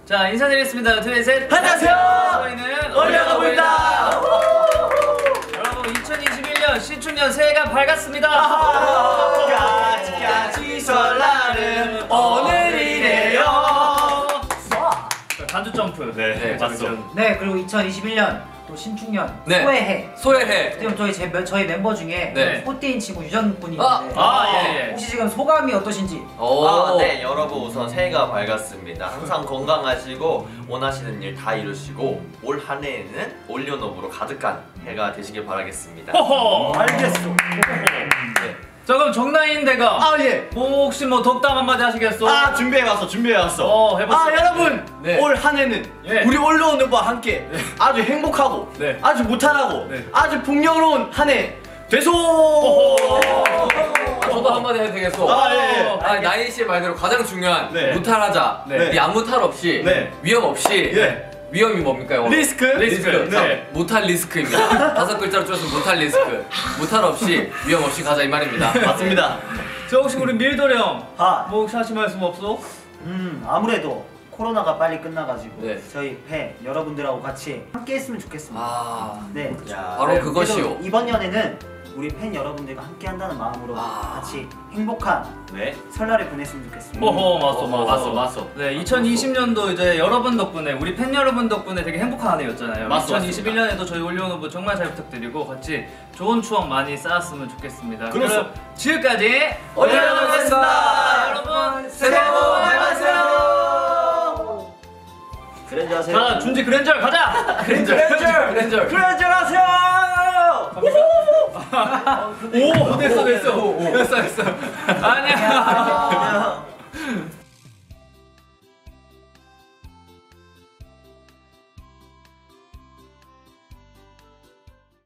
자, 인사드리겠습니다. 둘, 셋. 안녕하세요. 저희는 올려놓습니다. 여러분, 2021년 신축년 새해가 밝았습니다. 까지 설날은 오늘이래요. 단주 점프. 네, 맞죠. 네, 그리고 2021년 또 신축년 네. 소해해. 소해해. 지금 저희 멤버 중에 네. 꽃띠인 친구 유전 분이 아, 있는데 예. 혹시 지금 소감이 어떠신지? 네, 여러분 우선 새해가 밝았습니다. 항상 건강하시고 원하시는 일 다 이루시고 올 한 해에는 올려놓으로 가득한 해가 되시길 바라겠습니다. 호호. 알겠어. 네. 자, 그럼 정나인 대가 예. 혹시 뭐 덕담 한마디 하시겠어? 준비해왔어. 해봤어. 여러분, 네. 올 한 해는 예. 우리 올려놓으와 함께 아주 행복하고 네. 아주 무탈하고 네. 아주 풍요로운 한 해 되소. 저도 한마디 해도 되겠어. 나인 씨의 말대로 가장 중요한 네. 무탈하자. 네. 이 아무 탈 없이 네. 위험 없이. 네. 위험이 뭡니까 영어로? 리스크. 자, 네. 무탈 리스크입니다. 5글자로 줄여서 무탈 리스크. 무탈 없이 위험 없이 가자 이 말입니다. 맞습니다. 저 혹시 우리 밀도리 형, 아. 뭐 혹시 하실 말씀 없어? 아무래도 코로나가 빨리 끝나가지고 네. 저희 팬 여러분들하고 같이 함께 했으면 좋겠습니다. 네. 바로 네. 그것이요. 그래도 이번 연에는 우리 팬 여러분들과 함께 한다는 마음으로 같이 행복한 네. 설날을 보냈으면 좋겠습니다. 맞어. 네, 2020년도 이제 여러분 덕분에, 우리 팬 여러분 덕분에 되게 행복한 한 해였잖아요. 맞습니다. 2021년에도 저희 올리오노브 정말 잘 부탁드리고 같이 좋은 추억 많이 쌓았으면 좋겠습니다. 그렇소. 그럼 지금까지 올려놓겠습니다. 여러분 새해 복 많이 받으세요. 그랜저 하세요. 자, 준지 그랜저 가자. 그랜저. 그랜저 하세요. 오, 됐어. 아니야.